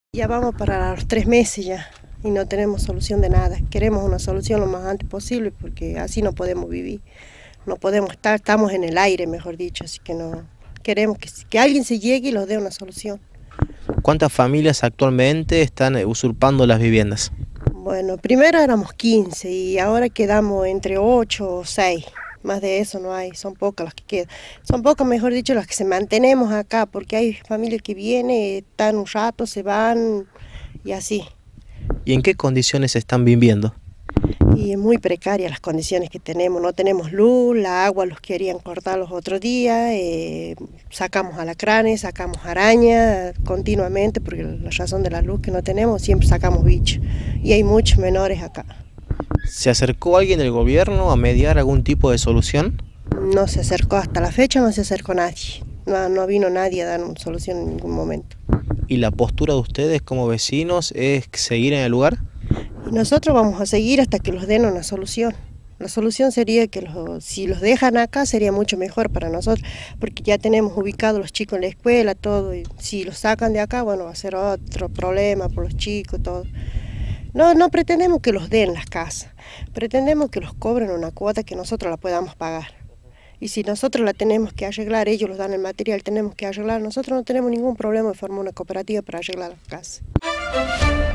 Ya vamos para los 3 meses ya y no tenemos solución de nada. Queremos una solución lo más antes posible porque así no podemos vivir. No podemos estar, estamos en el aire, mejor dicho, así que no queremos que alguien se llegue y nos dé una solución. ¿Cuántas familias actualmente están usurpando las viviendas? Bueno, primero éramos 15 y ahora quedamos entre 8 o 6. Más de eso no hay, son pocas las que quedan. Son pocas, mejor dicho, las que se mantenemos acá, porque hay familias que vienen, están un rato, se van y así. ¿Y en qué condiciones están viviendo? Y es muy precaria las condiciones que tenemos, no tenemos luz, la agua los querían cortar los otros días, sacamos alacranes, sacamos arañas continuamente, porque la razón de la luz que no tenemos, siempre sacamos bichos, y hay muchos menores acá. ¿Se acercó alguien del gobierno a mediar algún tipo de solución? No se acercó hasta la fecha, no se acercó nadie, no vino nadie a dar una solución en ningún momento. ¿Y la postura de ustedes como vecinos es seguir en el lugar? Y nosotros vamos a seguir hasta que los den una solución. La solución sería que si los dejan acá sería mucho mejor para nosotros, porque ya tenemos ubicados los chicos en la escuela, todo, y si los sacan de acá, bueno, va a ser otro problema por los chicos, todo. No pretendemos que los den las casas, pretendemos que los cobren una cuota que nosotros la podamos pagar. Y si nosotros la tenemos que arreglar, ellos nos dan el material, tenemos que arreglar, nosotros no tenemos ningún problema de formar una cooperativa para arreglar las casas.